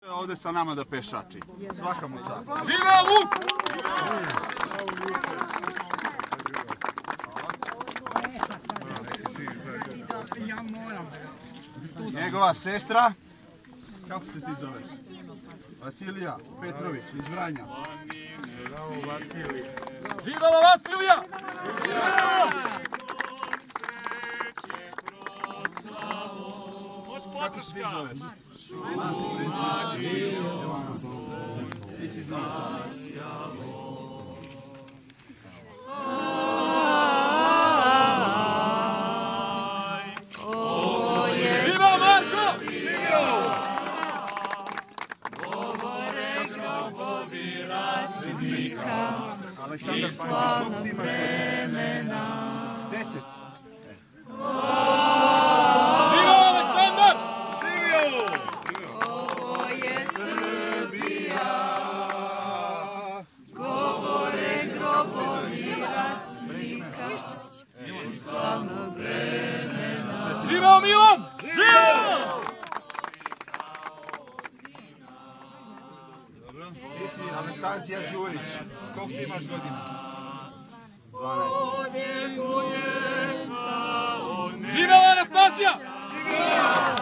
Ovde sa nama da pešači. Svaka mu čast. Živeo Vuk! Njegova sestra, kako se ti zoveš? Vasilija Petrović iz Vranja. Živela Vasilija! Kako se ti zoveš? Ti si znaš. Živeo Marko! Aleksandar Panjić, koliko ti imaš vremena? 10. Živeo Aleksandar! Živio! Ovo je Srbija, govore grobovi ratnika iz slavnog vremena. Živeo Milan! Živeo! Ti si Anastasija Đurić. Koliko ti imaš godina? 12. Živela Anastasija! Živio!